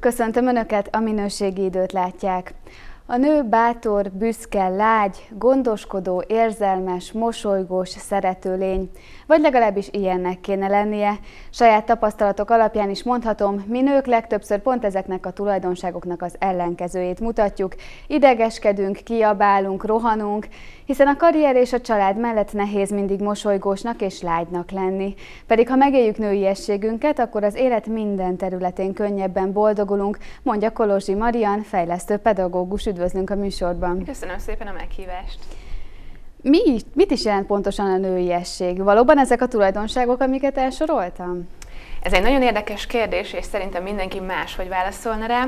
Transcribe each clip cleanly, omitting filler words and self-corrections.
Köszöntöm Önöket, a Minőségi Időt látják. A nő bátor, büszke, lágy, gondoskodó, érzelmes, mosolygós, szerető lény. Vagy legalábbis ilyennek kéne lennie. Saját tapasztalatok alapján is mondhatom, mi nők legtöbbször pont ezeknek a tulajdonságoknak az ellenkezőjét mutatjuk. Idegeskedünk, kiabálunk, rohanunk, hiszen a karrier és a család mellett nehéz mindig mosolygósnak és lágynak lenni. Pedig ha megéljük nőiességünket, akkor az élet minden területén könnyebben boldogulunk, mondja Kolozsi Marian, fejlesztő pedagógus. Üdvözlünk a műsorban. Köszönöm szépen a meghívást. Mit is jelent pontosan a nőiesség? Valóban ezek a tulajdonságok, amiket elsoroltam? Ez egy nagyon érdekes kérdés, és szerintem mindenki máshogy válaszolna rá,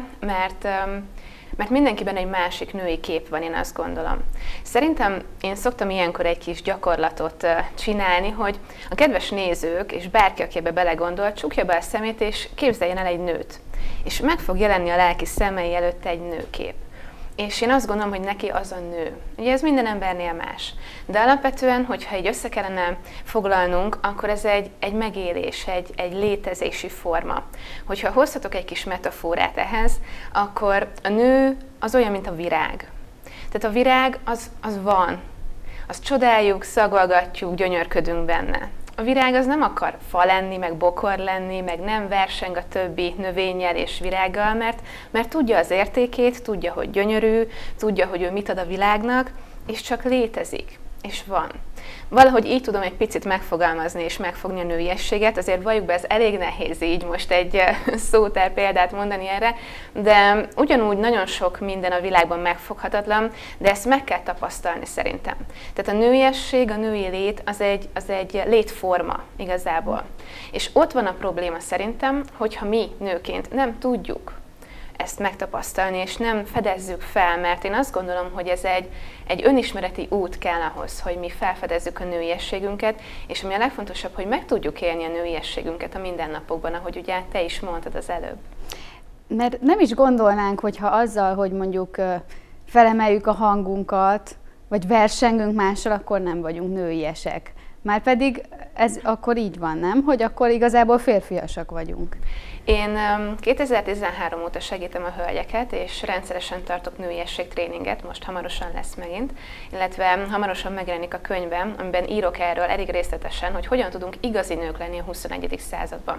mert mindenkiben egy másik női kép van, én azt gondolom. Szerintem én szoktam ilyenkor egy kis gyakorlatot csinálni, hogy a kedves nézők, és bárki, aki ebbe belegondol, csukja be a szemét, és képzeljen el egy nőt. És meg fog jelenni a lelki szemei előtt egy nőkép. És én azt gondolom, hogy neki az a nő. Ugye ez minden embernél más. De alapvetően, hogyha így össze kellene foglalnunk, akkor ez egy megélés, egy létezési forma. Hogyha hozhatok egy kis metaforát ehhez, akkor a nő az olyan, mint a virág. Tehát a virág az van. Azt csodáljuk, szagolgatjuk, gyönyörködünk benne. A virág az nem akar fa lenni, meg bokor lenni, meg nem verseng a többi növényel és virággal, mert tudja az értékét, tudja, hogy gyönyörű, tudja, hogy ő mit ad a világnak, és csak létezik, és van. Valahogy így tudom egy picit megfogalmazni és megfogni a nőiességet, azért valljuk be, ez elég nehéz így most egy szótár példát mondani erre, de ugyanúgy nagyon sok minden a világban megfoghatatlan, de ezt meg kell tapasztalni szerintem. Tehát a nőiesség, a női lét az egy létforma igazából. És ott van a probléma szerintem, hogyha mi nőként nem tudjuk ezt megtapasztalni, és nem fedezzük fel, mert én azt gondolom, hogy ez egy önismereti út kell ahhoz, hogy mi felfedezzük a nőiességünket, és ami a legfontosabb, hogy meg tudjuk élni a nőiességünket a mindennapokban, ahogy ugye te is mondtad az előbb. Mert nem is gondolnánk, hogyha azzal, hogy mondjuk felemeljük a hangunkat, vagy versengünk mással, akkor nem vagyunk nőiesek. Márpedig ez akkor így van, nem? Hogy akkor igazából férfiasak vagyunk. Én 2013 óta segítem a hölgyeket, és rendszeresen tartok nőiesség tréninget, most hamarosan lesz megint, illetve hamarosan megjelenik a könyvem, amiben írok erről elég részletesen, hogy hogyan tudunk igazi nők lenni a 21. században.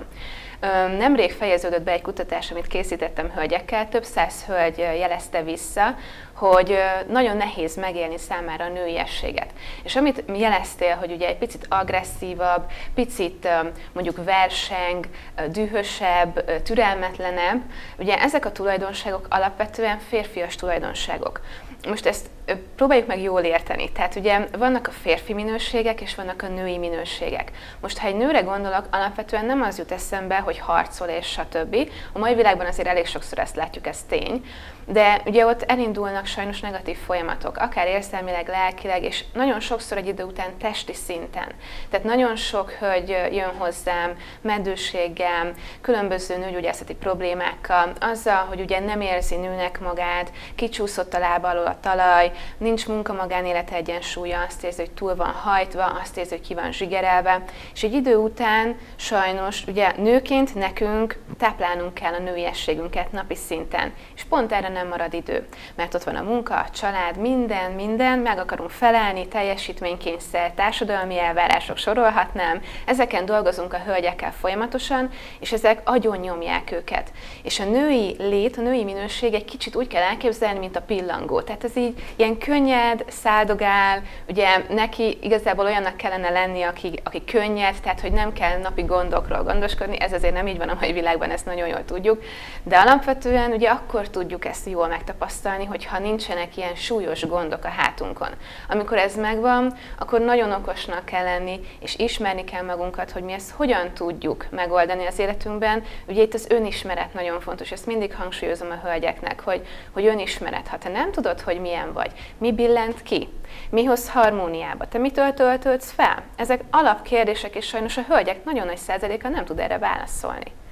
Nemrég fejeződött be egy kutatás, amit készítettem hölgyekkel, több száz hölgy jelezte vissza, hogy nagyon nehéz megélni számára a nőiességet. És amit jeleztél, hogy ugye egy picit agresszívabb, picit mondjuk verseng, dühösebb, türelmetlenebb, ugye ezek a tulajdonságok alapvetően férfias tulajdonságok. Most ezt próbáljuk meg jól érteni. Tehát ugye vannak a férfi minőségek, és vannak a női minőségek. Most, ha egy nőre gondolok, alapvetően nem az jut eszembe, hogy harcol és stb. A mai világban azért elég sokszor ezt látjuk, ez tény. De ugye ott elindulnak sajnos negatív folyamatok, akár érzelmileg, lelkileg, és nagyon sokszor egy idő után testi szinten. Tehát nagyon sok hölgy jön hozzám meddőséggel, különböző nőgyógyászati problémákkal, azzal, hogy ugye nem érzi nőnek magát, kicsúszott a lába alól a talaj, nincs munka-magánélete egyensúlya, azt érzi, hogy túl van hajtva, azt érzi, hogy ki van zsigerelve, és egy idő után sajnos ugye nőként nekünk táplálnunk kell a nőiességünket napi szinten, és pont erre nem marad idő, mert ott van a munka, a család, minden, meg akarunk felelni, teljesítménykényszer, társadalmi elvárások, sorolhatnám, ezeken dolgozunk a hölgyekkel folyamatosan, és ezek agyon nyomják őket. És a női lét, a női minőség egy kicsit úgy kell elképzelni, mint a pillangó. Tehát ez így ilyen könnyed, száldogál, ugye neki igazából olyannak kellene lenni, aki könnyed, tehát hogy nem kell napi gondokról gondoskodni, ez azért nem így van a mai világban, ezt nagyon jól tudjuk, de alapvetően ugye akkor tudjuk ezt jól megtapasztalni, hogyha nincsenek ilyen súlyos gondok a hátunkon. Amikor ez megvan, akkor nagyon okosnak kell lenni, és ismerni kell magunkat, hogy mi ezt hogyan tudjuk megoldani az életünkben. Ugye itt az önismeret nagyon fontos, ezt mindig hangsúlyozom a hölgyeknek, hogy önismeret. Ha te nem tudod, hogy milyen vagy, mi billent ki, mi hoz harmóniába, te mitől töltődsz fel? Ezek alapkérdések, és sajnos a hölgyek nagyon nagy százaléka nem tud erre válaszolni.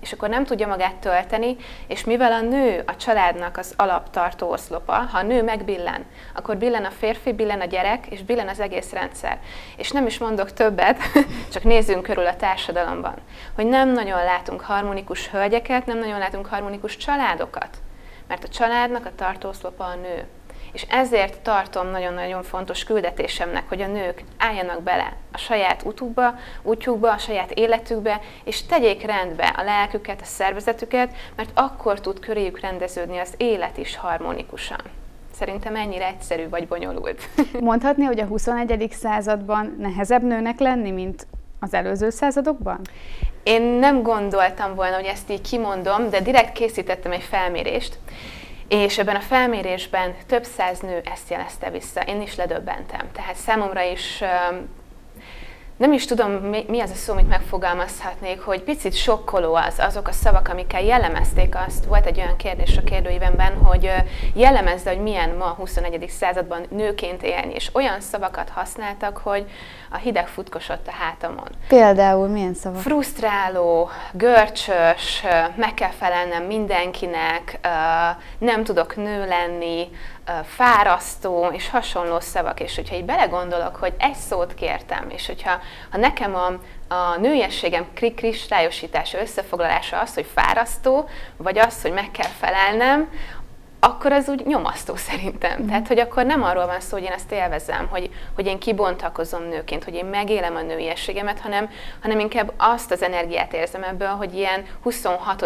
és akkor nem tudja magát tölteni, és mivel a nő a családnak az alaptartó oszlopa, ha a nő megbillen, akkor billen a férfi, billen a gyerek, és billen az egész rendszer. És nem is mondok többet, csak nézzünk körül a társadalomban, hogy nem nagyon látunk harmonikus hölgyeket, nem nagyon látunk harmonikus családokat, mert a családnak a tartó oszlopa a nő. És ezért tartom nagyon-nagyon fontos küldetésemnek, hogy a nők álljanak bele a saját útjukba, a saját életükbe, és tegyék rendbe a lelküket, a szervezetüket, mert akkor tud köréjük rendeződni az élet is harmonikusan. Szerintem ennyire egyszerű vagy bonyolult. Mondhatni, hogy a 21. században nehezebb nőnek lenni, mint az előző századokban? Én nem gondoltam volna, hogy ezt így kimondom, de direkt készítettem egy felmérést, és ebben a felmérésben több száz nő ezt jelezte vissza. Én is ledöbbentem. Tehát számomra is nem is tudom, mi az a szó, amit megfogalmazhatnék, hogy picit sokkoló azok a szavak, amikkel jellemezték azt. Volt egy olyan kérdés a kérdőívemben, hogy jellemezze, hogy milyen ma a 21. században nőként élni, és olyan szavakat használtak, hogy a hideg futkosott a hátamon. Például milyen szavak? Frusztráló, görcsös, meg kell felelnem mindenkinek, nem tudok nő lenni, fárasztó és hasonló szavak, és hogyha így belegondolok, hogy egy szót kértem, és hogyha nekem a nőiességem kristályosítása, összefoglalása az, hogy fárasztó, vagy az, hogy meg kell felelnem, akkor az úgy nyomasztó szerintem. Tehát, hogy akkor nem arról van szó, hogy én ezt élvezem, hogy én kibontakozom nőként, hogy én megélem a nőiességemet, hanem inkább azt az energiát érzem ebből, hogy ilyen 26.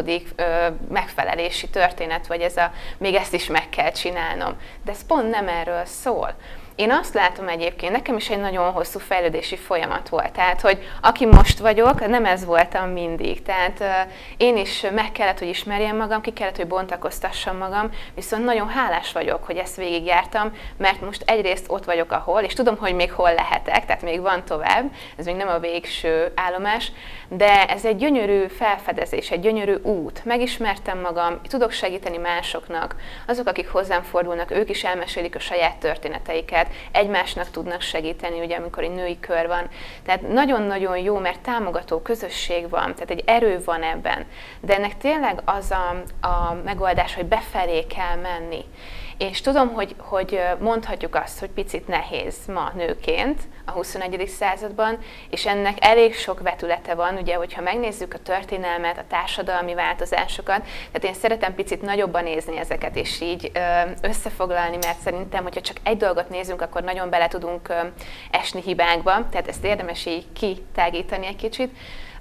megfelelési történet, vagy még ezt is meg kell csinálnom. De ez pont nem erről szól. Én azt látom egyébként, nekem is egy nagyon hosszú fejlődési folyamat volt. Tehát, hogy aki most vagyok, nem ez voltam mindig. Tehát én is meg kellett, hogy ismerjem magam, ki kellett, hogy bontakoztassam magam, viszont nagyon hálás vagyok, hogy ezt végigjártam, mert most egyrészt ott vagyok, ahol, és tudom, hogy még hol lehetek, tehát még van tovább, ez még nem a végső állomás, de ez egy gyönyörű felfedezés, egy gyönyörű út. Megismertem magam, tudok segíteni másoknak, azok, akik hozzám fordulnak, ők is elmesélik a saját történeteiket, egymásnak tudnak segíteni, ugye, amikor egy női kör van. Tehát nagyon-nagyon jó, mert támogató közösség van, tehát egy erő van ebben. De ennek tényleg az a megoldás, hogy befelé kell menni. És tudom, hogy mondhatjuk azt, hogy picit nehéz ma nőként a 21. században, és ennek elég sok vetülete van, ugye, hogyha megnézzük a történelmet, a társadalmi változásokat, tehát én szeretem picit nagyobban nézni ezeket, és így összefoglalni, mert szerintem, hogyha csak egy dolgot nézünk, akkor nagyon bele tudunk esni hibákba, tehát ezt érdemes így kitágítani egy kicsit.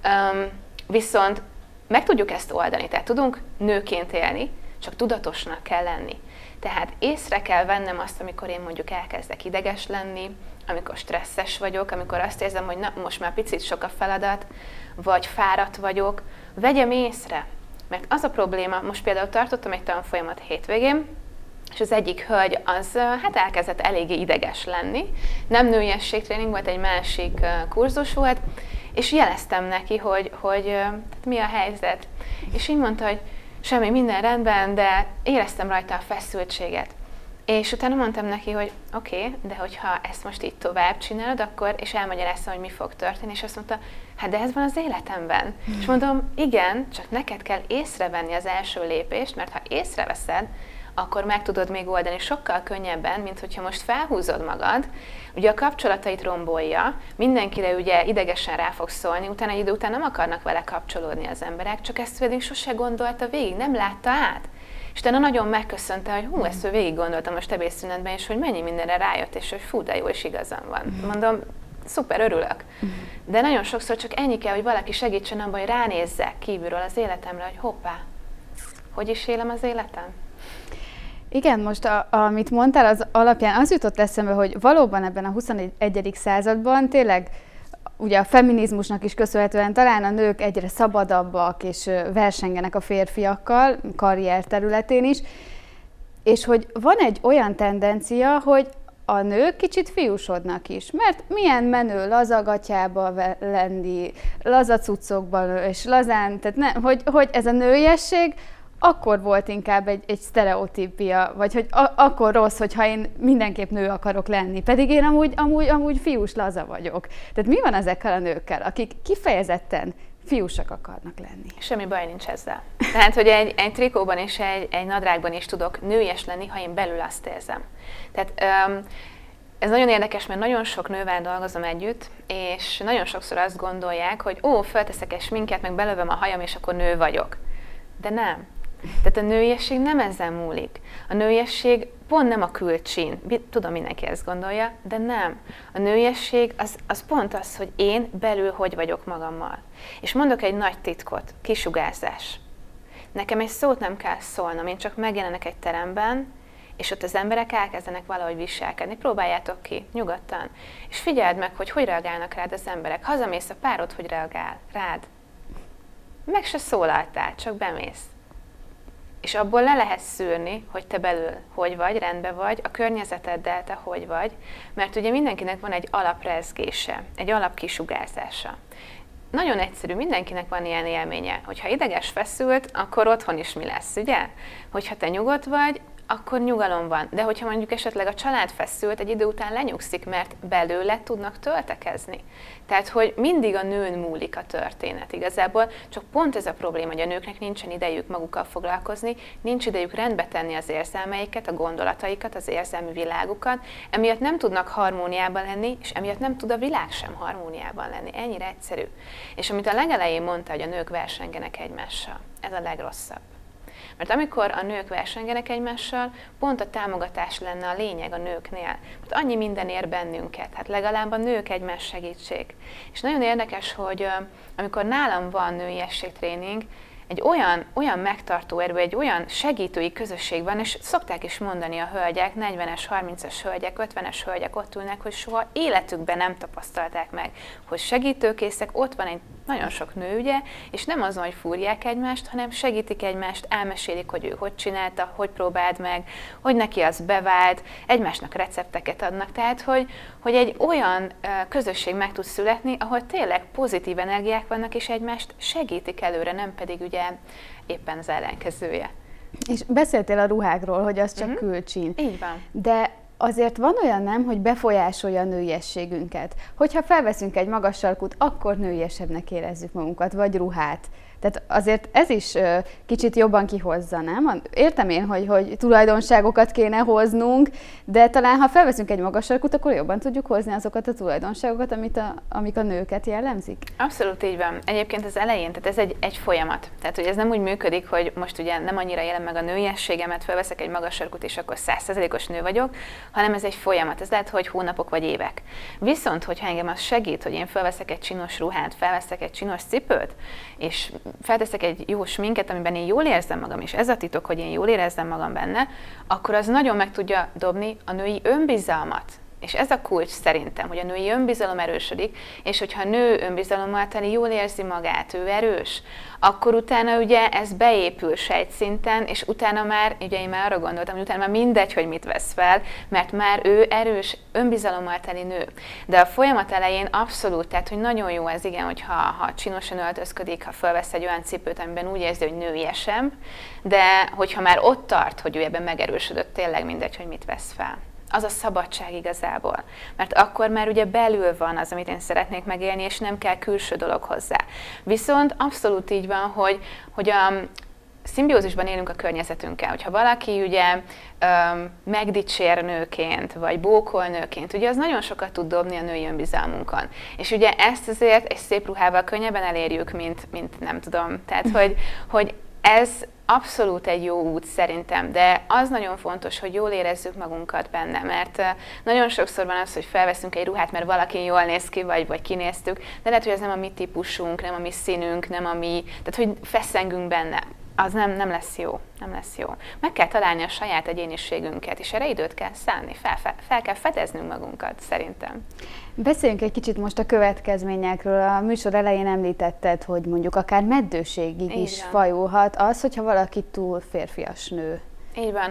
Viszont meg tudjuk ezt oldani, tehát tudunk nőként élni, csak tudatosnak kell lenni. Tehát észre kell vennem azt, amikor én mondjuk elkezdek ideges lenni, amikor stresszes vagyok, amikor azt érzem, hogy na, most már picit sok a feladat, vagy fáradt vagyok, vegyem észre. Mert az a probléma, most például tartottam egy tanfolyamat hétvégén, és az egyik hölgy az hát elkezdett eléggé ideges lenni. Nem nőiességtréning volt, egy másik kurzus volt, és jeleztem neki, hogy mi a helyzet. És így mondta, hogy semmi, minden rendben, de éreztem rajta a feszültséget. És utána mondtam neki, hogy oké, de hogyha ezt most így tovább csinálod, akkor, és elmagyaráztam, hogy mi fog történni, és azt mondta, hát de ez van az életemben. És mondom, igen, csak neked kell észrevenni az első lépést, mert ha észreveszed, akkor meg tudod még oldani sokkal könnyebben, mint hogyha most felhúzod magad, ugye a kapcsolatait rombolja, mindenkire ugye idegesen rá fog szólni, utána egy idő után nem akarnak vele kapcsolódni az emberek, csak ezt pedig sose gondolta végig, nem látta át. És utána nagyon megköszönte, hogy ezt ő végig gondoltam most ebédszünetben, és hogy mennyi mindenre rájött, és hogy fú, de jó, és igazam van. Mondom, szuper, örülök. De nagyon sokszor csak ennyi kell, hogy valaki segítsen abban, hogy ránézzek kívülről az életemre, hogy hoppá, hogy is élem az életem? Igen, most amit mondtál, az alapján az jutott eszembe, hogy valóban ebben a 21. században tényleg ugye a feminizmusnak is köszönhetően talán a nők egyre szabadabbak és versengenek a férfiakkal, karrier területén is, és hogy van egy olyan tendencia, hogy a nők kicsit fiúsodnak is, mert milyen menő lazagatyába lenni, lazacuccokban és lazán, tehát hogy ez a nőiesség, akkor volt inkább egy sztereotípia, vagy hogy akkor rossz, hogyha én mindenképp nő akarok lenni, pedig én amúgy fiús laza vagyok. Tehát mi van ezekkel a nőkkel, akik kifejezetten fiúsak akarnak lenni. Semmi baj nincs ezzel. Tehát, hogy egy trikóban és egy nadrágban is tudok nőies lenni, ha én belül azt érzem. Tehát ez nagyon érdekes, mert nagyon sok nővel dolgozom együtt, és nagyon sokszor azt gondolják, hogy felteszek egy sminket, meg belövöm a hajam, és akkor nő vagyok. De nem. Tehát a nőiesség nem ezzel múlik. A nőiesség pont nem a külcsín. Tudom, mindenki ezt gondolja, de nem. A nőiesség az pont az, hogy én belül hogy vagyok magammal. És mondok egy nagy titkot, kisugárzás. Nekem egy szót nem kell szólnom, én csak megjelenek egy teremben, és ott az emberek elkezdenek valahogy viselkedni. Próbáljátok ki, nyugodtan. És figyeld meg, hogy reagálnak rád az emberek. Hazamész, a párod hogy reagál rád. Meg se szólaltál, csak bemész. És abból le lehet szűrni, hogy te belül hogy vagy, rendben vagy, a környezeteddel te hogy vagy, mert ugye mindenkinek van egy alaprezgése, egy alapkisugárzása. Nagyon egyszerű, mindenkinek van ilyen élménye, hogyha ideges, feszült, akkor otthon is mi lesz, ugye? Hogyha te nyugodt vagy, akkor nyugalom van. De hogyha mondjuk esetleg a család feszült, egy idő után lenyugszik, mert belőle tudnak töltekezni. Tehát, hogy mindig a nőn múlik a történet igazából, csak pont ez a probléma, hogy a nőknek nincsen idejük magukkal foglalkozni, nincs idejük rendbe tenni az érzelmeiket, a gondolataikat, az érzelmi világukat, emiatt nem tudnak harmóniában lenni, és emiatt nem tud a világ sem harmóniában lenni. Ennyire egyszerű. És amit a legelején mondta, hogy a nők versengenek egymással, ez a legrosszabb. Mert amikor a nők versengenek egymással, pont a támogatás lenne a lényeg a nőknél. Mert annyi minden ér bennünket, hát legalább a nők egymás segítség. És nagyon érdekes, hogy amikor nálam van nőiességtréning, egy olyan megtartó erő, egy olyan segítői közösség van, és szokták is mondani a hölgyek, 40-es, 30-es hölgyek, 50-es hölgyek ott ülnek, hogy soha életükben nem tapasztalták meg, hogy segítőkészek, ott van egy nagyon sok nő, ugye, és nem azon, hogy fúrják egymást, hanem segítik egymást, elmesélik, hogy ő hogy csinálta, hogy próbáld meg, hogy neki az bevált, egymásnak recepteket adnak. Tehát, hogy egy olyan közösség meg tud születni, ahol tényleg pozitív energiák vannak, és egymást segítik előre, nem pedig ugye éppen az ellenkezője. És beszéltél a ruhákról, hogy az csak külcsín. Így van. De azért van olyan, nem, hogy befolyásolja a nőiességünket. Hogyha felveszünk egy magas sarkút, akkor nőiesebbnek érezzük magunkat, vagy ruhát. Tehát azért ez is kicsit jobban kihozza, nem? Értem én, hogy tulajdonságokat kéne hoznunk, de talán ha felveszünk egy magas sarkút, akkor jobban tudjuk hozni azokat a tulajdonságokat, amik a nőket jellemzik. Abszolút így van. Egyébként az elején, tehát ez egy folyamat. Tehát, hogy ez nem úgy működik, hogy most ugye nem annyira élem meg a nőiességemet, felveszek egy magas sarkút, és akkor 100%-os nő vagyok, hanem ez egy folyamat. Ez lehet, hogy hónapok vagy évek. Viszont, hogyha engem az segít, hogy én felveszek egy csinos ruhát, felveszek egy csinos cipőt, és felteszek egy jó sminket, amiben én jól érzem magam, és ez a titok, hogy én jól érezzem magam benne, akkor az nagyon meg tudja dobni a női önbizalmat. És ez a kulcs szerintem, hogy a női önbizalom erősödik, és hogyha a nő önbizalommal teli, jól érzi magát, ő erős, akkor utána ugye ez beépül sejtszinten, és utána már, ugye én már arra gondoltam, hogy utána már mindegy, hogy mit vesz fel, mert már ő erős, önbizalommal teli nő. De a folyamat elején abszolút, tehát hogy nagyon jó ez, igen, hogyha csinosan öltözködik, ha felvesz egy olyan cipőt, amiben úgy érzi, hogy nőiesebb, de hogyha már ott tart, hogy ő ebben megerősödött, tényleg mindegy, hogy mit vesz fel. Az a szabadság igazából. Mert akkor már ugye belül van az, amit én szeretnék megélni, és nem kell külső dolog hozzá. Viszont abszolút így van, hogy a szimbiózisban élünk a környezetünkkel. Hogyha valaki ugye megdicsér nőként, vagy bókol nőként, ugye az nagyon sokat tud dobni a női önbizalmunkon. És ugye ezt azért egy szép ruhával könnyebben elérjük, mint nem tudom. Tehát, hogy ez abszolút egy jó út szerintem, de az nagyon fontos, hogy jól érezzük magunkat benne, mert nagyon sokszor van az, hogy felveszünk egy ruhát, mert valaki jól néz ki, vagy kinéztük, de lehet, hogy ez nem a mi típusunk, nem a mi színünk, nem a mi, tehát hogy feszengünk benne. Az nem lesz jó, nem lesz jó. Meg kell találni a saját egyéniségünket, és erre időt kell szánni, fel kell fedeznünk magunkat, szerintem. Beszéljünk egy kicsit most a következményekről. A műsor elején említetted, hogy mondjuk akár meddőségig is fajulhat az, hogyha valaki túl férfias nő. Így van.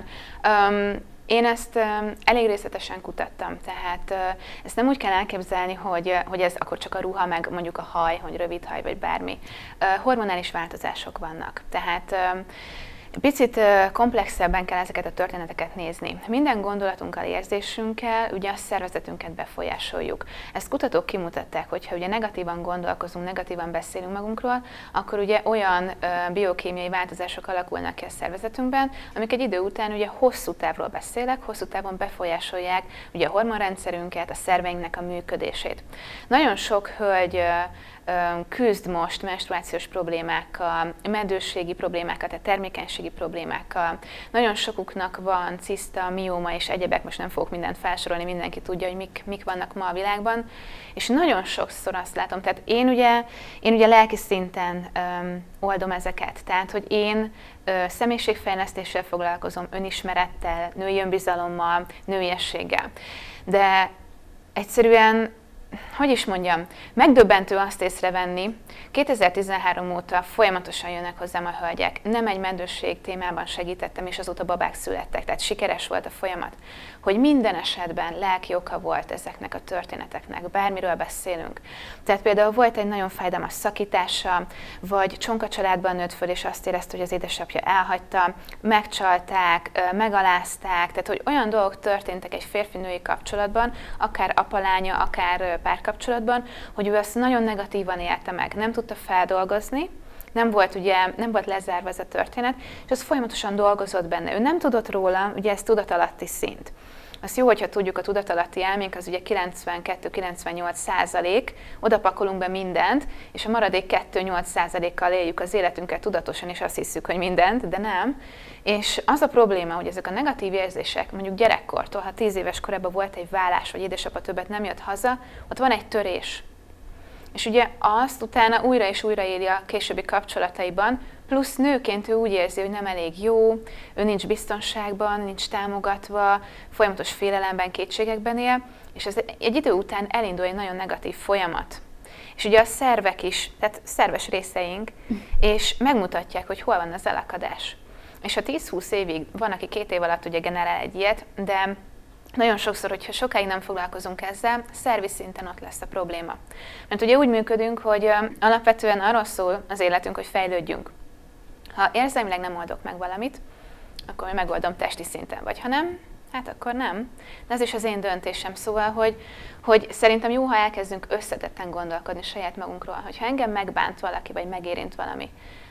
Én ezt elég részletesen kutattam, tehát ezt nem úgy kell elképzelni, hogy ez akkor csak a ruha, meg mondjuk a haj, hogy rövid haj, vagy bármi. Hormonális változások vannak. Tehát Picit komplexebben kell ezeket a történeteket nézni. Minden gondolatunkkal, érzésünkkel ugye a szervezetünket befolyásoljuk. Ezt kutatók kimutatták, hogyha ugye negatívan gondolkozunk, negatívan beszélünk magunkról, akkor ugye olyan biokémiai változások alakulnak ki a szervezetünkben, amik egy idő után ugye hosszú távról beszélek, hosszú távon befolyásolják ugye a hormonrendszerünket, a szerveinknek a működését. Nagyon sok hölgy küzd most menstruációs problémákkal, meddősségi problémákkal, tehát termékenységi problémákkal. Nagyon sokuknak van ciszta, mióma és egyebek, most nem fogok mindent felsorolni, mindenki tudja, hogy mik vannak ma a világban. És nagyon sokszor azt látom, tehát én ugye lelki szinten oldom ezeket, tehát hogy én személyiségfejlesztéssel foglalkozom, önismerettel, női önbizalommal, nőiességgel. De egyszerűen, hogy is mondjam, megdöbbentő azt észrevenni, 2013 óta folyamatosan jönnek hozzám a hölgyek. Nem egy meddősség témában segítettem, és azóta babák születtek, tehát sikeres volt a folyamat. Hogy minden esetben lelki oka volt ezeknek a történeteknek, bármiről beszélünk. Tehát például volt egy nagyon fájdalmas szakítása, vagy csonka családban nőtt föl, és azt érezte, hogy az édesapja elhagyta, megcsalták, megalázták, tehát hogy olyan dolgok történtek egy férfi-női kapcsolatban, akár apalánya, akár párkapcsolatban, hogy ő ezt nagyon negatívan élte meg, nem tudta feldolgozni, nem volt lezárva ez a történet, és az folyamatosan dolgozott benne. Ő nem tudott róla, ugye ez tudatalatti szint. Az jó, hogyha tudjuk, a tudatalatti elménk az ugye 92-98%, oda pakolunk be mindent, és a maradék 2-8%-kal éljük az életünket tudatosan, és azt hiszük, hogy mindent, de nem. És az a probléma, hogy ezek a negatív érzések, mondjuk gyerekkortól, ha 10 éves korában volt egy vállás, vagy édesapa többet nem jött haza, ott van egy törés. És ugye azt utána újra és újra éli a későbbi kapcsolataiban, plusz nőként ő úgy érzi, hogy nem elég jó, ő nincs biztonságban, nincs támogatva, folyamatos félelemben, kétségekben él, és ez egy idő után elindul egy nagyon negatív folyamat. És ugye a szervek is, tehát szerves részeink, és megmutatják, hogy hol van az elakadás. És ha 10-20 évig, van, aki 2 év alatt ugye generál egy ilyet, de nagyon sokszor, hogyha sokáig nem foglalkozunk ezzel, szervi szinten ott lesz a probléma. Mert ugye úgy működünk, hogy alapvetően arról szól az életünk, hogy fejlődjünk. Ha érzelmileg nem oldok meg valamit, akkor megoldom testi szinten, vagy ha nem, hát akkor nem. De ez is az én döntésem, szóval, hogy szerintem jó, ha elkezdünk összetetten gondolkodni saját magunkról, hogyha engem megbánt valaki, vagy megérint valami,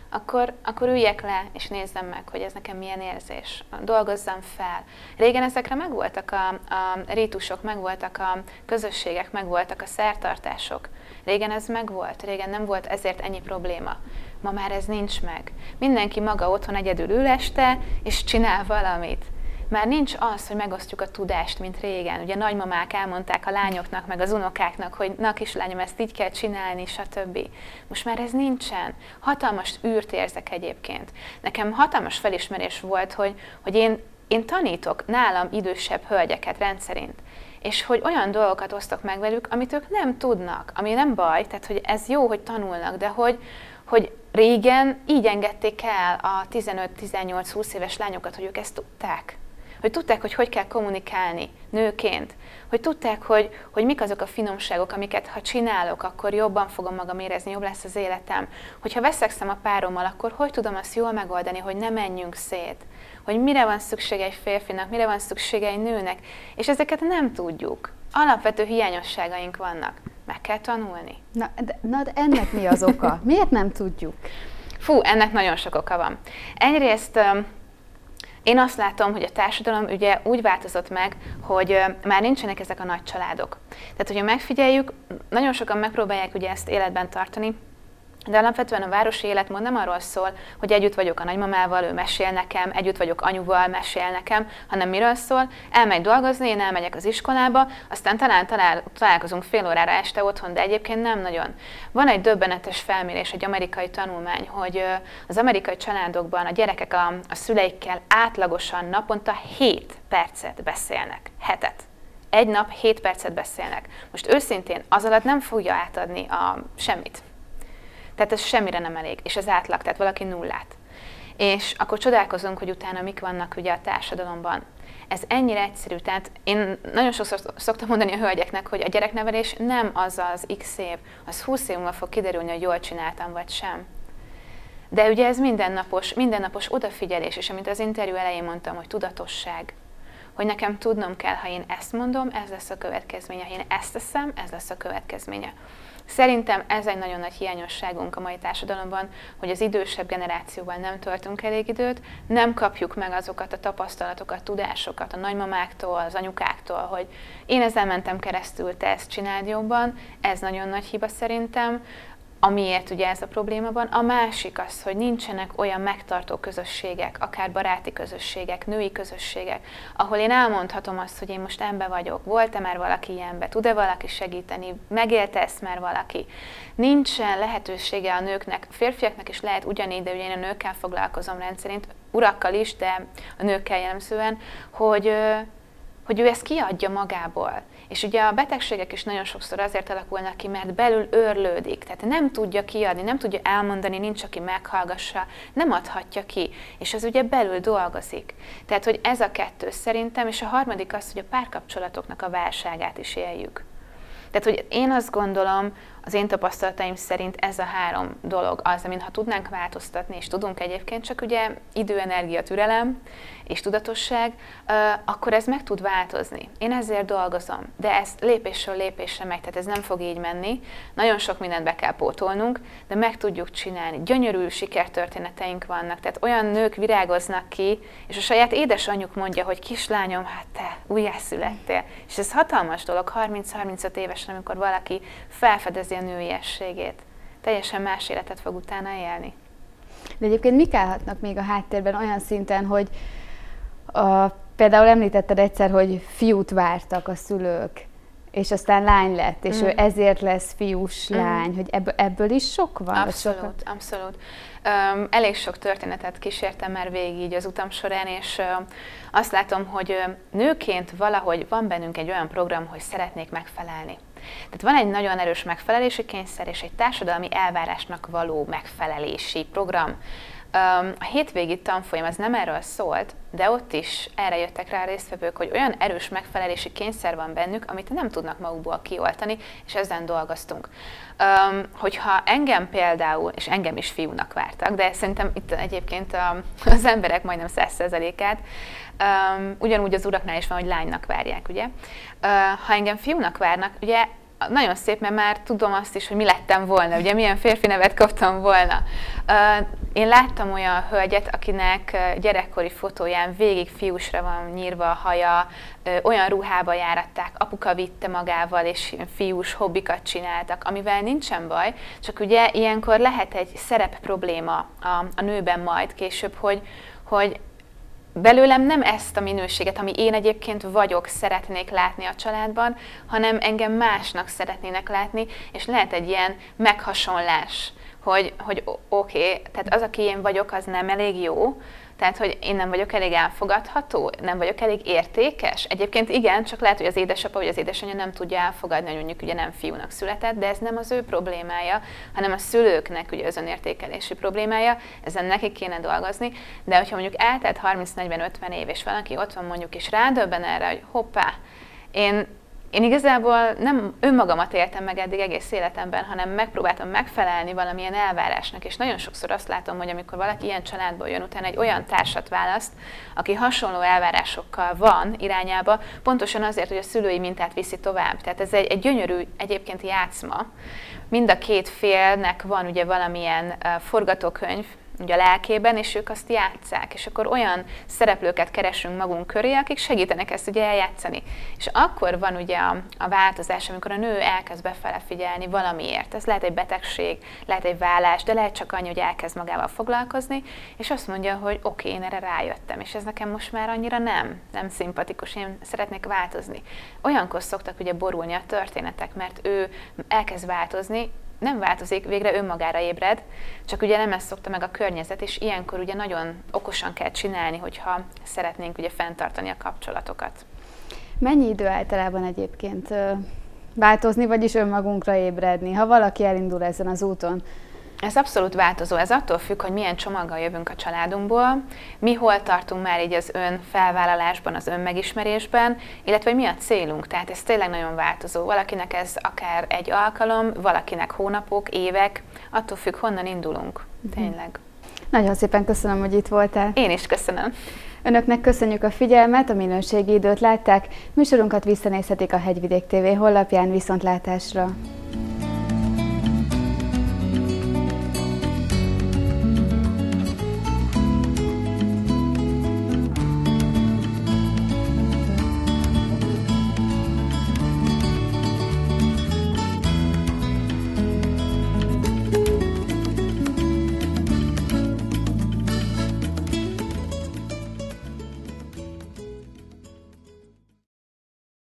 akkor üljek le, és nézzem meg, hogy ez nekem milyen érzés. Dolgozzam fel. Régen ezekre megvoltak a rítusok, megvoltak a közösségek, megvoltak a szertartások. Régen ez megvolt, régen nem volt ezért ennyi probléma. Ma már ez nincs meg. Mindenki maga otthon egyedül ül este, és csinál valamit. Már nincs az, hogy megosztjuk a tudást, mint régen. Ugye nagymamák elmondták a lányoknak, meg az unokáknak, hogy na kislányom, ezt így kell csinálni, stb. Most már ez nincsen. Hatalmas űrt érzek egyébként. Nekem hatalmas felismerés volt, hogy én tanítok nálam idősebb hölgyeket rendszerint, és hogy olyan dolgokat osztok meg velük, amit ők nem tudnak, ami nem baj, tehát hogy ez jó, hogy tanulnak, de hogy régen így engedték el a 15-18-20 éves lányokat, hogy ők ezt tudták. Hogy tudták, hogy kell kommunikálni nőként, hogy tudták, hogy mik azok a finomságok, amiket ha csinálok, akkor jobban fogom magam érezni, jobb lesz az életem. Hogyha veszekszem a párommal, akkor hogy tudom azt jól megoldani, hogy ne menjünk szét, hogy mire van szüksége egy férfinak, mire van szüksége egy nőnek, és ezeket nem tudjuk. Alapvető hiányosságaink vannak. Meg kell tanulni. Na de ennek mi az oka? Miért nem tudjuk? Fú, ennek nagyon sok oka van. Egyrészt én azt látom, hogy a társadalom ugye úgy változott meg, hogy már nincsenek ezek a nagy családok. Tehát, hogyha megfigyeljük, nagyon sokan megpróbálják ugye ezt életben tartani, de alapvetően a városi életmód nem arról szól, hogy együtt vagyok a nagymamával, ő mesél nekem, együtt vagyok anyuval, mesél nekem, hanem miről szól, elmegy dolgozni, én elmegyek az iskolába, aztán találkozunk fél órára este otthon, de egyébként nem nagyon. Van egy döbbenetes felmérés, egy amerikai tanulmány, hogy az amerikai családokban a gyerekek a szüleikkel átlagosan naponta 7 percet beszélnek, hetet. Egy nap 7 percet beszélnek. Most őszintén az alatt nem fogja átadni semmit. Tehát ez semmire nem elég, és ez átlag, tehát valaki nullát. És akkor csodálkozunk, hogy utána mik vannak ugye a társadalomban. Ez ennyire egyszerű, tehát én nagyon sokszor szoktam mondani a hölgyeknek, hogy a gyereknevelés nem az X év, az 20 év múlva fog kiderülni, hogy jól csináltam vagy sem. De ugye ez mindennapos odafigyelés, és amit az interjú elején mondtam, hogy tudatosság, hogy nekem tudnom kell, ha én ezt mondom, ez lesz a következménye, ha én ezt teszem, ez lesz a következménye. Szerintem ez egy nagyon nagy hiányosságunk a mai társadalomban, hogy az idősebb generációval nem töltünk elég időt, nem kapjuk meg azokat a tapasztalatokat, tudásokat a nagymamáktól, az anyukáktól, hogy én ezzel mentem keresztül, te ezt csináld jobban, ez nagyon nagy hiba szerintem. Amiért ugye ez a probléma van. A másik az, hogy nincsenek olyan megtartó közösségek, akár baráti közösségek, női közösségek, ahol én elmondhatom azt, hogy én most ebbe vagyok, volt-e már valaki ilyenbe, tud-e valaki segíteni, megélte ezt már valaki. Nincsen lehetősége a nőknek, a férfiaknak is lehet ugyanígy, de ugye én a nőkkel foglalkozom rendszerint, urakkal is, de a nőkkel jellemzően, hogy ő ezt kiadja magából. És ugye a betegségek is nagyon sokszor azért alakulnak ki, mert belül őrlődik. Tehát nem tudja kiadni, nem tudja elmondani, nincs, aki meghallgassa, nem adhatja ki. És az ugye belül dolgozik. Tehát, hogy ez a kettő szerintem, és a harmadik az, hogy a párkapcsolatoknak a válságát is éljük. Tehát, hogy én azt gondolom, az én tapasztalataim szerint ez a három dolog az, amin ha tudnánk változtatni, és tudunk egyébként, csak ugye idő, energia, türelem és tudatosság, akkor ez meg tud változni. Én ezért dolgozom, de ez lépésről lépésre megy, tehát ez nem fog így menni. Nagyon sok mindent be kell pótolnunk, de meg tudjuk csinálni. Gyönyörű sikertörténeteink vannak, tehát olyan nők virágoznak ki, és a saját édesanyjuk mondja, hogy kislányom, hát te újjászülettél. És ez hatalmas dolog, 30-35 évesen, amikor valaki felfedezi a nőiességét. Teljesen más életet fog utána élni. De egyébként mik állhatnak még a háttérben olyan szinten, hogy például említetted egyszer, hogy fiút vártak a szülők, és aztán lány lett, és ő ezért lesz fiús lány, hogy ebből is sok van? Abszolút, abszolút. Elég sok történetet kísértem már végig így az utam során, és azt látom, hogy nőként valahogy van bennünk egy olyan program, hogy szeretnék megfelelni. Tehát van egy nagyon erős megfelelési kényszer, és egy társadalmi elvárásnak való megfelelési program. A hétvégi tanfolyam az nem erről szólt, de ott is erre jöttek rá a résztvevők, hogy olyan erős megfelelési kényszer van bennük, amit nem tudnak magukból kioltani, és ezen dolgoztunk. Hogyha engem például, és engem is fiúnak vártak, de szerintem itt egyébként az emberek majdnem 100%-át, ugyanúgy az uraknál is van, hogy lánynak várják, ugye? Ha engem fiúnak várnak, ugye nagyon szép, mert már tudom azt is, hogy mi lettem volna, ugye milyen férfi nevet kaptam volna. Én láttam olyan hölgyet, akinek gyerekkori fotóján végig fiúsra van nyírva a haja, olyan ruhába járatták, apuka vitte magával, és fiús hobbikat csináltak, amivel nincsen baj, csak ugye ilyenkor lehet egy szerep probléma a nőben majd később, hogy belőlem nem ezt a minőséget, ami én egyébként vagyok, szeretnék látni a családban, hanem engem másnak szeretnének látni, és lehet egy ilyen meghasonlás, hogy oké, tehát az, aki én vagyok, az nem elég jó, tehát, hogy én nem vagyok elég elfogadható, nem vagyok elég értékes. Egyébként igen, csak lehet, hogy az édesapa vagy az édesanyja nem tudja elfogadni, hogy mondjuk ugye nem fiúnak született, de ez nem az ő problémája, hanem a szülőknek ugye az önértékelési problémája, ezen nekik kéne dolgozni. De hogyha mondjuk eltelt 30-40-50 év, és valaki ott van mondjuk, és rádöbben erre, hogy hoppá, én igazából nem önmagamat éltem meg eddig egész életemben, hanem megpróbáltam megfelelni valamilyen elvárásnak, és nagyon sokszor azt látom, hogy amikor valaki ilyen családból jön, utána egy olyan társat választ, aki hasonló elvárásokkal van irányába, pontosan azért, hogy a szülői mintát viszi tovább. Tehát ez egy gyönyörű egyébként játszma. Mind a két félnek van ugye valamilyen forgatókönyv, ugye a lelkében, és ők azt játsszák, és akkor olyan szereplőket keresünk magunk köré, akik segítenek ezt ugye eljátszani. És akkor van ugye a változás, amikor a nő elkezd befele figyelni valamiért. Ez lehet egy betegség, lehet egy vállás, de lehet csak annyi, hogy elkezd magával foglalkozni, és azt mondja, hogy oké, én erre rájöttem, és ez nekem most már annyira nem szimpatikus, én szeretnék változni. Olyankor szoktak ugye borulni a történetek, mert ő elkezd változni, nem változik, végre önmagára ébred, csak ugye nem ezt szokta meg a környezet, és ilyenkor ugye nagyon okosan kell csinálni, hogyha szeretnénk ugye fenntartani a kapcsolatokat. Mennyi idő általában egyébként változni, vagyis önmagunkra ébredni, ha valaki elindul ezen az úton? Ez abszolút változó, ez attól függ, hogy milyen csomaggal jövünk a családunkból, mi hol tartunk már így az önfelvállalásban, az önmegismerésben, illetve mi a célunk, tehát ez tényleg nagyon változó. Valakinek ez akár egy alkalom, valakinek hónapok, évek, attól függ, honnan indulunk, tényleg. Nagyon szépen köszönöm, hogy itt voltál. Én is köszönöm. Önöknek köszönjük a figyelmet, a minőségi időt látták. Műsorunkat visszanézhetik a Hegyvidék TV honlapján. Viszontlátásra!